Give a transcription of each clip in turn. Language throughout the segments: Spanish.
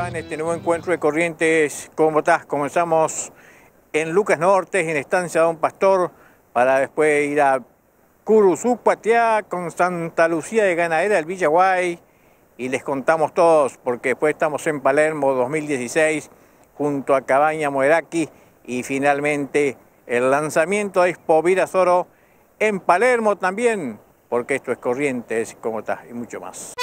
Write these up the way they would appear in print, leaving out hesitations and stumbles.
va en este nuevo encuentro de Corrientes? ¿Cómo estás? Comenzamos en Lucas Norte, en Estancia Don Pastor, para después ir a Curuzucuatiá con Santa Lucía de Ganadera, el Villaguay, y les contamos todos, porque después estamos en Palermo 2016, junto a Cabaña Moeraki, y finalmente el lanzamiento de Expo Virasoro en Palermo también, porque esto es Corrientes, ¿cómo estás? Y mucho más.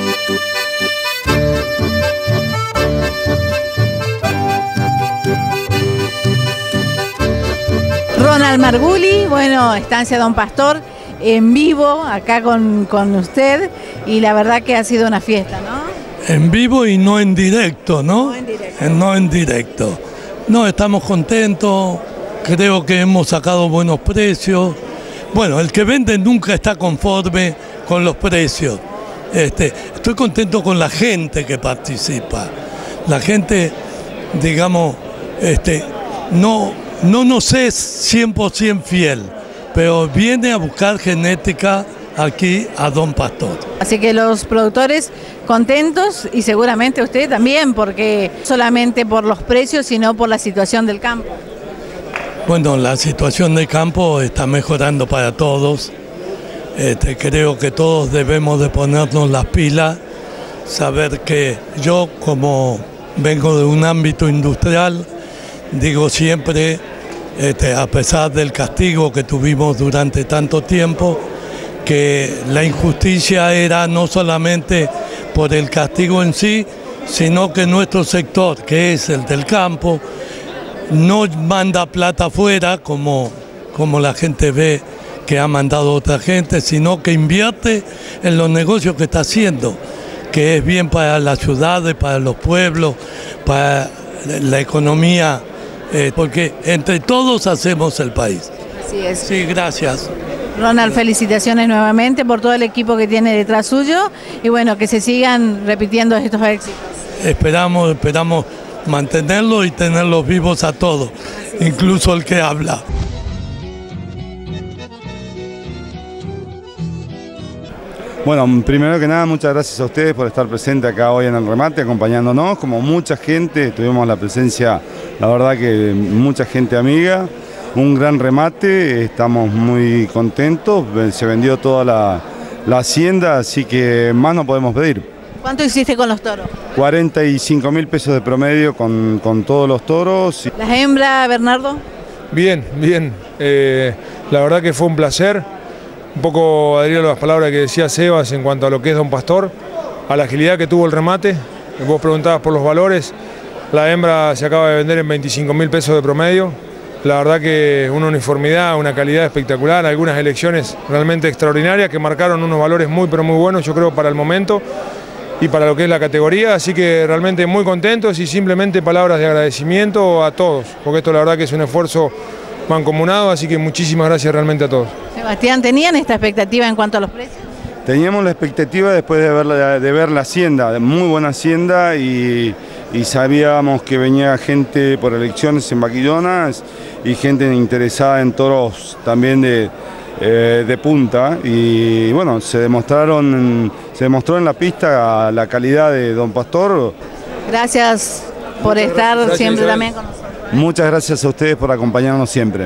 Ronald Marguli, bueno, Estancia Don Pastor, en vivo, acá con usted, y la verdad que ha sido una fiesta, ¿no? En vivo y no en directo, ¿no? No en directo. No en directo. No, estamos contentos, creo que hemos sacado buenos precios. Bueno, el que vende nunca está conforme con los precios. Estoy contento con la gente que participa. La gente, digamos, no nos es 100% fiel, pero viene a buscar genética aquí a Don Pastor. Así que los productores contentos y seguramente usted también, porque no solamente por los precios, sino por la situación del campo. Bueno, la situación del campo está mejorando para todos. Creo que todos debemos de ponernos las pilas, saber que yo, como vengo de un ámbito industrial, digo siempre, a pesar del castigo que tuvimos durante tanto tiempo, que la injusticia era no solamente por el castigo en sí, sino que nuestro sector, que es el del campo, no manda plata afuera como la gente ve que ha mandado otra gente, sino que invierte en los negocios que está haciendo, que es bien para las ciudades, para los pueblos, para la economía, porque entre todos hacemos el país. Así es. Sí, gracias. Ronald, felicitaciones nuevamente por todo el equipo que tiene detrás suyo y bueno, que se sigan repitiendo estos éxitos. Esperamos mantenerlos y tenerlos vivos a todos, incluso el que habla. Bueno, primero que nada, muchas gracias a ustedes por estar presentes acá hoy en el remate, acompañándonos. Como mucha gente, tuvimos la presencia, la verdad que mucha gente amiga. Un gran remate, estamos muy contentos, se vendió toda la hacienda, así que más no podemos pedir. ¿Cuánto hiciste con los toros? 45.000 pesos de promedio con todos los toros. ¿Las hembras, Bernardo? Bien, bien. La verdad que fue un placer. Un poco adherir a las palabras que decía Sebas en cuanto a lo que es Don Pastor, a la agilidad que tuvo el remate. Vos preguntabas por los valores. La hembra se acaba de vender en 25.000 pesos de promedio. La verdad que una uniformidad, una calidad espectacular, algunas elecciones realmente extraordinarias que marcaron unos valores muy pero muy buenos, yo creo, para el momento y para lo que es la categoría, así que realmente muy contentos y simplemente palabras de agradecimiento a todos, porque esto la verdad que es un esfuerzo mancomunado, así que muchísimas gracias realmente a todos. Sebastián, ¿tenían esta expectativa en cuanto a los precios? Teníamos la expectativa después de ver la hacienda, muy buena hacienda y sabíamos que venía gente por elecciones en Baquillonas y gente interesada en toros también de punta y bueno, se demostró en la pista la calidad de Don Pastor. Gracias por estar siempre también con nosotros. Muchas gracias a ustedes por acompañarnos siempre.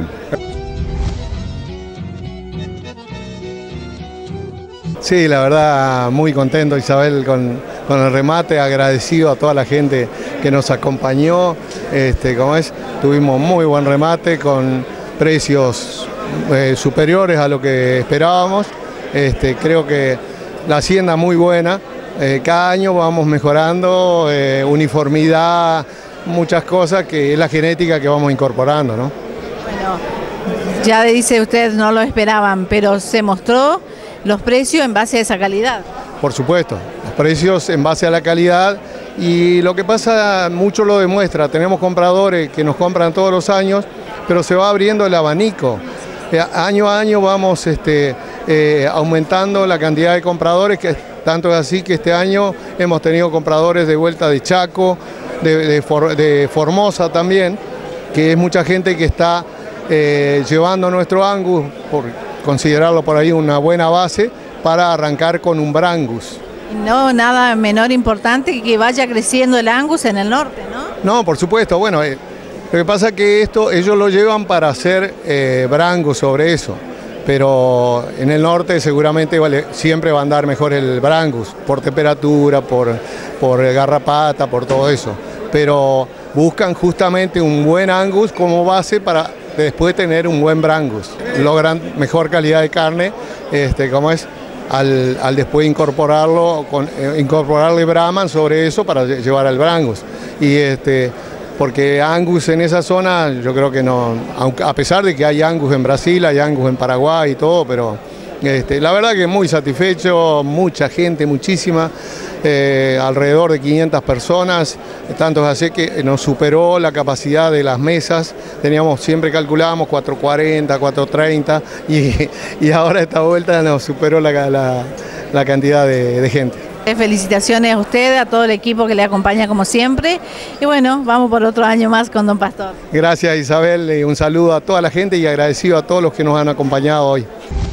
Sí, la verdad muy contento, Isabel, con el remate, agradecido a toda la gente que nos acompañó. Tuvimos muy buen remate con precios superiores a lo que esperábamos. Creo que la hacienda muy buena, cada año vamos mejorando, uniformidad, muchas cosas que es la genética que vamos incorporando, ¿no? Bueno, ya dice usted, no lo esperaban, pero se mostró los precios en base a esa calidad. Por supuesto, los precios en base a la calidad y lo que pasa mucho lo demuestra, tenemos compradores que nos compran todos los años, pero se va abriendo el abanico. Año a año vamos aumentando la cantidad de compradores, que tanto es así que este año hemos tenido compradores de vuelta de Chaco, de Formosa también, que es mucha gente que está llevando nuestro Angus, por considerarlo por ahí una buena base, para arrancar con un Brangus. No, nada menor importante que vaya creciendo el Angus en el norte, ¿no? No, por supuesto, bueno, lo que pasa es que esto ellos lo llevan para hacer Brangus sobre eso, pero en el norte seguramente siempre va a andar mejor el Brangus, por temperatura, por garrapata, por todo eso, pero buscan justamente un buen Angus como base para después tener un buen Brangus. Logran mejor calidad de carne, como es, al después incorporarle Brahman sobre eso para llevar al Brangus. Y porque Angus en esa zona, yo creo que no, aunque, a pesar de que hay Angus en Brasil, hay Angus en Paraguay y todo, pero la verdad que muy satisfecho, mucha gente, muchísima, alrededor de 500 personas, tanto es así que nos superó la capacidad de las mesas, siempre calculábamos 440, 430 y ahora esta vuelta nos superó la cantidad de gente. Felicitaciones a usted, a todo el equipo que le acompaña como siempre. Y bueno, vamos por otro año más con Don Pastor. Gracias Isabel, y un saludo a toda la gente y agradecido a todos los que nos han acompañado hoy.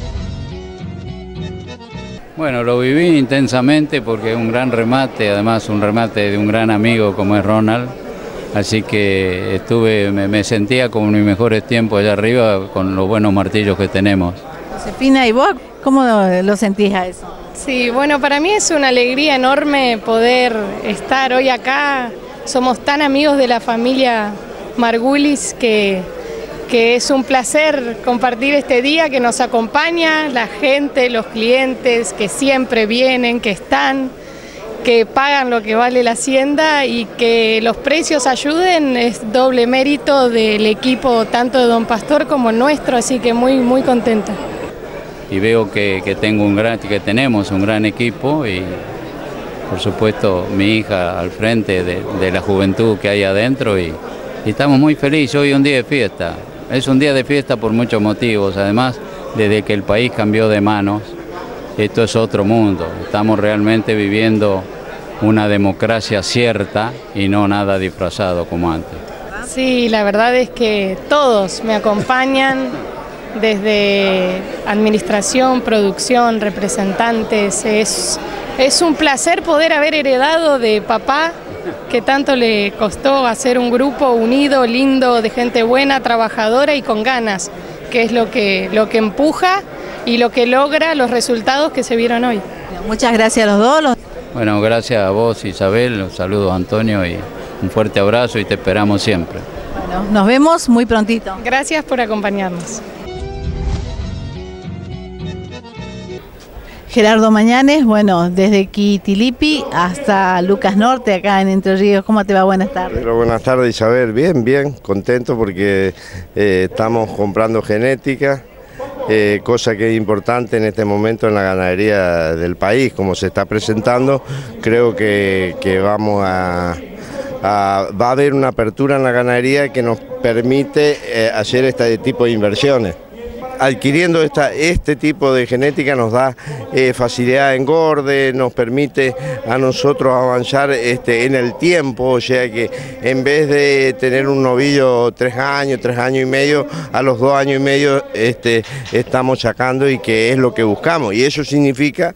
Bueno, lo viví intensamente porque es un gran remate, además un remate de un gran amigo como es Ronald. Así que me sentía como en mis mejores tiempos allá arriba con los buenos martillos que tenemos. Josefina, ¿y vos cómo lo sentís a eso? Sí, bueno, para mí es una alegría enorme poder estar hoy acá. Somos tan amigos de la familia Margulis que es un placer compartir este día, que nos acompaña la gente, los clientes que siempre vienen, que están, que pagan lo que vale la hacienda y que los precios ayuden. Es doble mérito del equipo tanto de Don Pastor como nuestro, así que muy, muy contenta. Y veo que tenemos un gran equipo y por supuesto mi hija al frente de la juventud que hay adentro y estamos muy felices. Hoy es un día de fiesta, es un día de fiesta por muchos motivos. Además, desde que el país cambió de manos, esto es otro mundo. Estamos realmente viviendo una democracia cierta y no nada disfrazado como antes. Sí, la verdad es que todos me acompañan, desde administración, producción, representantes. Es un placer poder haber heredado de papá, que tanto le costó hacer un grupo unido, lindo, de gente buena, trabajadora y con ganas, que es lo que empuja y lo que logra los resultados que se vieron hoy. Muchas gracias a los dos. Bueno, gracias a vos Isabel, saludos a Antonio y un fuerte abrazo y te esperamos siempre. Bueno, nos vemos muy prontito. Gracias por acompañarnos. Gerardo Mañanes, bueno, desde Quitilipi hasta Lucas Norte, acá en Entre Ríos. ¿Cómo te va? Buenas tardes. Pero buenas tardes Isabel, bien, contento porque estamos comprando genética, cosa que es importante en este momento en la ganadería del país, como se está presentando. Creo que va a haber una apertura en la ganadería que nos permite hacer este tipo de inversiones. Adquiriendo este tipo de genética nos da facilidad de engorde, nos permite a nosotros avanzar en el tiempo, o sea que en vez de tener un novillo 3 años y medio, a los 2 años y medio estamos sacando, y que es lo que buscamos, y eso significa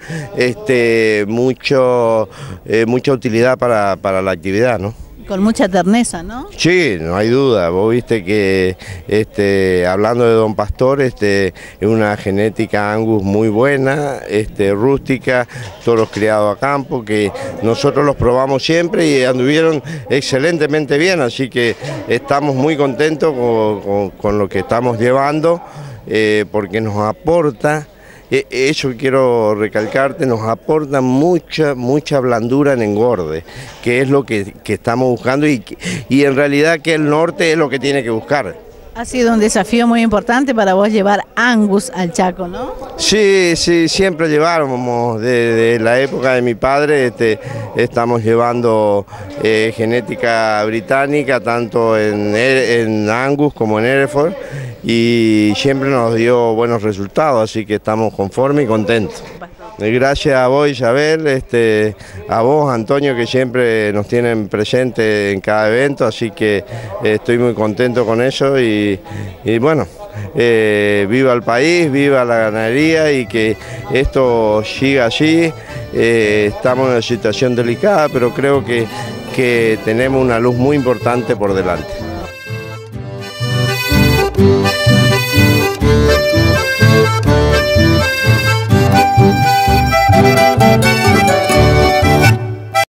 mucha utilidad para la actividad, ¿no? Con mucha terneza, ¿no? Sí, no hay duda. Vos viste que hablando de Don Pastor, es una genética Angus muy buena, rústica, todos criados a campo, que nosotros los probamos siempre y anduvieron excelentemente bien, así que estamos muy contentos con lo que estamos llevando, porque nos aporta. Eso quiero recalcarte, nos aporta mucha blandura en engorde, que es lo que estamos buscando y en realidad que el norte es lo que tiene que buscar. Ha sido un desafío muy importante para vos llevar Angus al Chaco, ¿no? Sí, siempre llevábamos, desde la época de mi padre estamos llevando genética británica, tanto en Angus como en Hereford, y siempre nos dio buenos resultados, así que estamos conformes y contentos. Gracias a vos Isabel, a vos Antonio, que siempre nos tienen presente en cada evento, así que estoy muy contento con eso y bueno, viva el país, viva la ganadería y que esto siga allí. Estamos en una situación delicada, pero creo que tenemos una luz muy importante por delante.